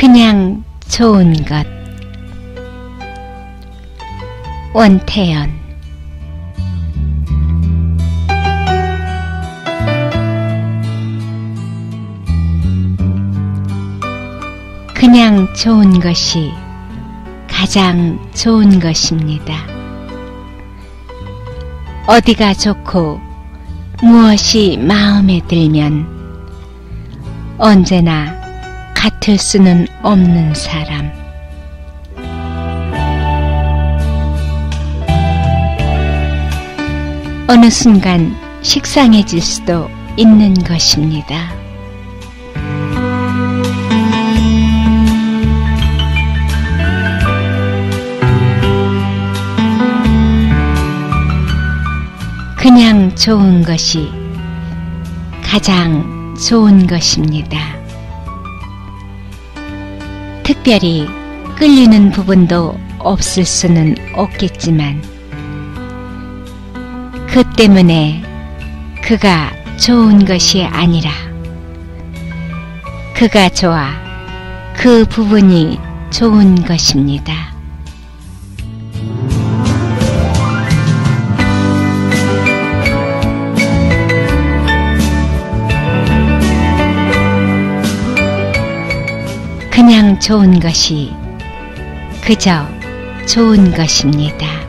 그냥 좋은 것. 원태연. 그냥 좋은 것이 가장 좋은 것입니다. 어디가 좋고 무엇이 마음에 들면 언제나 같을 수는 없는 사람. 어느 순간 식상해질 수도 있는 것입니다. 그냥 좋은 것이 가장 좋은 것입니다. 특별히 끌리는 부분도 없을 수는 없겠지만 그 때문에 그가 좋은 것이 아니라 그가 좋아 그 부분이 좋은 것입니다. 그냥 좋은 것이 그저 좋은 것입니다.